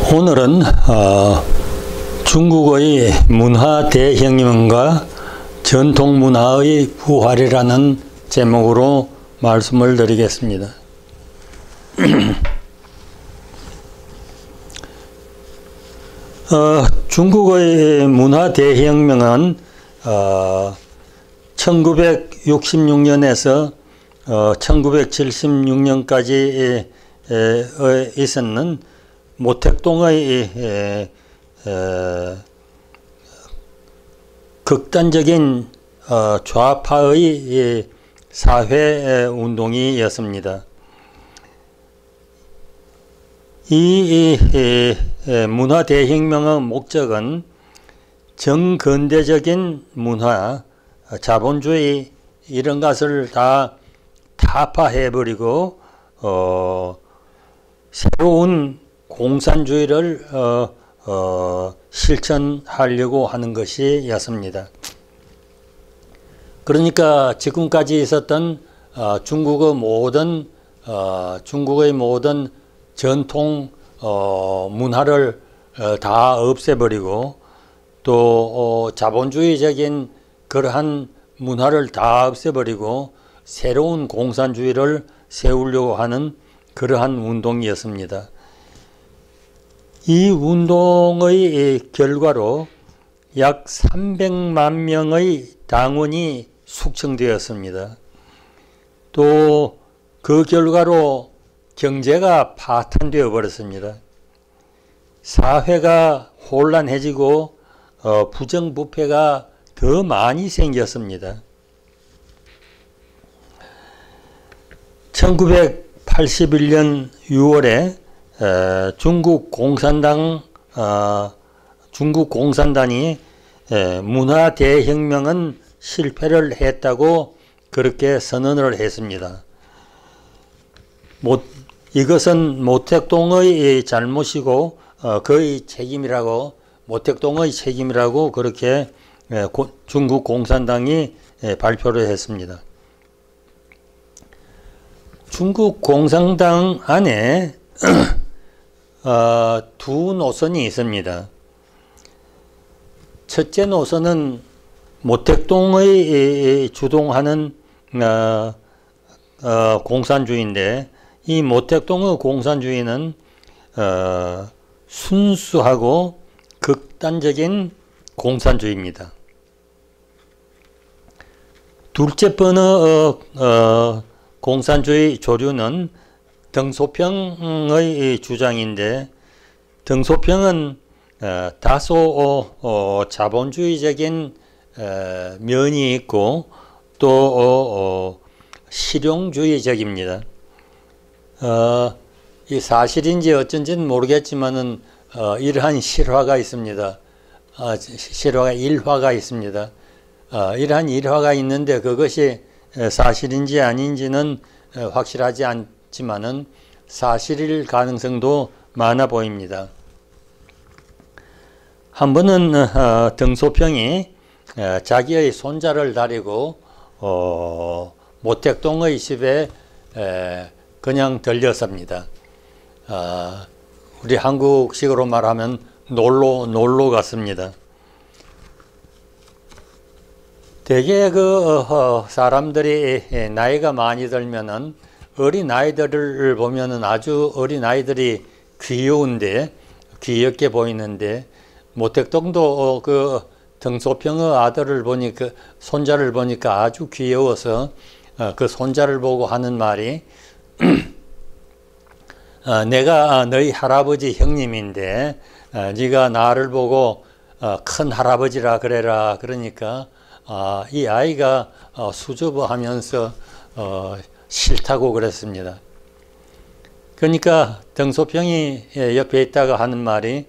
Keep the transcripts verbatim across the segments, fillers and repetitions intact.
오늘은 어, 중국의 문화 대혁명과 전통 문화의 부활이라는 제목으로 말씀을 드리겠습니다. 어, 중국의 문화 대혁명은 어, 천구백육십육 년에서 어, 천구백칠십육 년까지 에, 에, 있었는 모택동의 에, 에, 극단적인 어, 좌파의 사회 운동이었습니다. 이, 이, 이 문화 대혁명의 목적은 정근대적인 문화, 자본주의 이런 것을 다 타파해버리고 어, 새로운 공산주의를 어, 어, 실천하려고 하는 것이었습니다. 그러니까 지금까지 있었던 어, 중국의 모든 어, 중국의 모든 전통 어, 문화를 어, 다 없애버리고 또 어, 자본주의적인 그러한 문화를 다 없애버리고 새로운 공산주의를 세우려고 하는 그러한 운동이었습니다. 이 운동의 결과로 약 삼백만 명의 당원이 숙청되었습니다. 또 그 결과로 경제가 파탄되어 버렸습니다. 사회가 혼란해지고 어, 부정부패가 더 많이 생겼습니다. 천구백팔십일 년 유월에 에, 중국 공산당 어, 중국 공산당이 에, 문화 대혁명은 실패를 했다고 그렇게 선언을 했습니다. 못, 이것은 모택동의 잘못이고 어, 그의 책임이라고 모택동의 책임이라고 그렇게 에, 고, 중국 공산당이 에, 발표를 했습니다. 중국 공산당 안에 어, 두 노선이 있습니다. 첫째 노선은 모택동의 주동하는 어, 어, 공산주의인데 이 모택동의 공산주의는 어, 순수하고 극단적인 공산주의입니다. 둘째 번의 어, 어, 공산주의 조류는 덩소평의 주장인데 덩소평은 어, 다소 어, 어, 자본주의적인 어, 면이 있고 또 어, 어, 실용주의적입니다. 어, 이 사실인지 어쩐지는 모르겠지만은 어, 이러한 실화가 있습니다. 어, 실화가 일화가 있습니다. 어, 이러한 일화가 있는데 그것이 사실인지 아닌지는 확실하지 않지만은 사실일 가능성도 많아 보입니다. 한 번은 어, 덩소평이 어, 자기의 손자를 데리고 어, 모택동의 집에 에, 그냥 들렸습니다. 어, 우리 한국식으로 말하면 놀러 놀러 갔습니다. 대개 그 어, 사람들이 나이가 많이 들면은 어린 아이들을 보면은 아주 어린 아이들이 귀여운데 귀엽게 보이는데 모택동도 어, 그 덩소평의 아들을 보니까 손자를 보니까 아주 귀여워서 어, 그 손자를 보고 하는 말이 어, 내가 너희 할아버지 형님인데 어, 네가 나를 보고 어, 큰 할아버지라 그래라. 그러니까 아, 이 아이가 어, 수줍어하면서 어, 싫다고 그랬습니다. 그러니까 덩소평이 옆에 있다가 하는 말이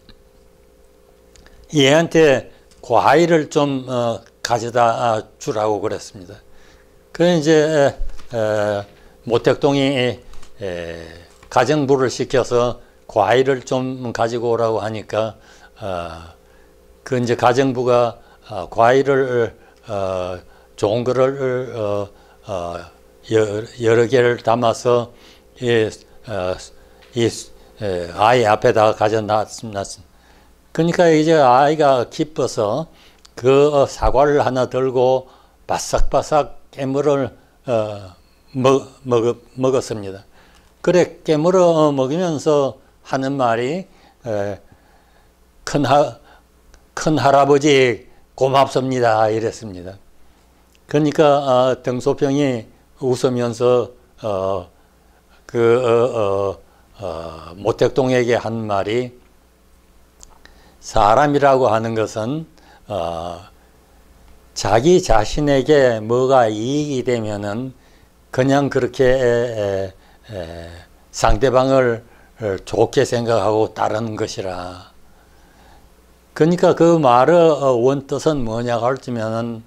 얘한테 과일을 좀 어, 가져다 주라고 그랬습니다. 그 이제 에, 에, 모택동이 에, 가정부를 시켜서 과일을 좀 가지고 오라고 하니까 어, 그 이제 가정부가 어, 과일을 어, 좋은 거를 어, 어, 여러, 여러 개를 담아서 이, 어, 이 아이 앞에다가 가져놨습니다. 그러니까 이제 아이가 기뻐서 그 사과를 하나 들고 바싹바싹 깨물을 어, 먹, 먹, 먹었습니다. 그래 깨물어 먹으면서 하는 말이 에, 큰, 하, 큰 할아버지 고맙습니다 이랬습니다. 그러니까 어, 등소평이 웃으면서 어, 그 어, 어, 어, 모택동에게 한 말이 사람이라고 하는 것은 어, 자기 자신에게 뭐가 이익이 되면은 그냥 그렇게 에, 에, 상대방을 좋게 생각하고 따르는 것이라. 그러니까 그 말의 원뜻은 뭐냐고 할지면은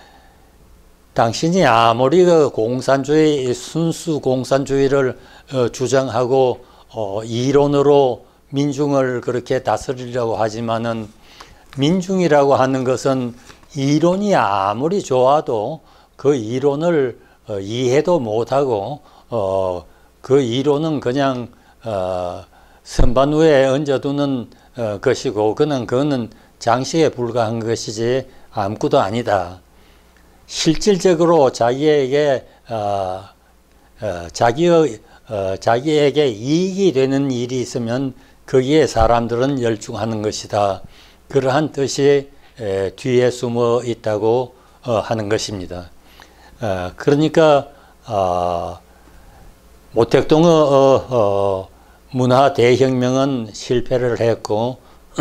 당신이 아무리 그 공산주의, 순수 공산주의를 어, 주장하고 어, 이론으로 민중을 그렇게 다스리려고 하지만은 민중이라고 하는 것은 이론이 아무리 좋아도 그 이론을 어, 이해도 못하고 어, 그 이론은 그냥 어, 선반 위에 얹어두는 어, 것이고 그는 그거는 장식에 불과한 것이지 아무것도 아니다. 실질적으로 자기에게 어, 어, 자기의 어, 자기에게 이익이 되는 일이 있으면 거기에 사람들은 열중하는 것이다. 그러한 뜻이 에, 뒤에 숨어 있다고 어, 하는 것입니다. 어, 그러니까 어, 모택동의 어, 어, 문화 대혁명은 실패를 했고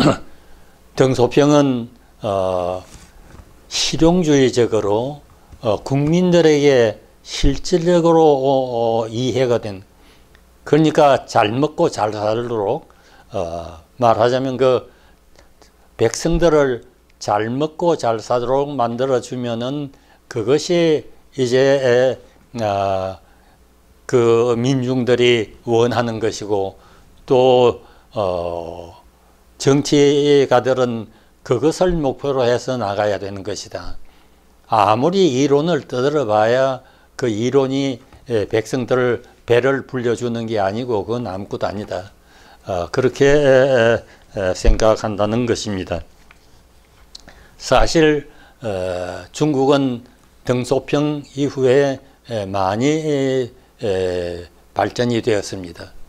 등소평은 어, 실용주의적으로 어, 국민들에게 실질적으로 어, 어, 이해가 된, 그러니까 잘 먹고 잘 살도록 어, 말하자면 그 백성들을 잘 먹고 잘 살도록 만들어 주면은 그것이 이제 에, 어, 그 민중들이 원하는 것이고 또 어, 정치가들은 그것을 목표로 해서 나가야 되는 것이다. 아무리 이론을 떠들어 봐야 그 이론이 백성들을 배를 불려주는 게 아니고 그건 아무것도 아니다. 어, 그렇게 생각한다는 것입니다. 사실 어, 중국은 등소평 이후에 많이 에, 발전이 되었습니다.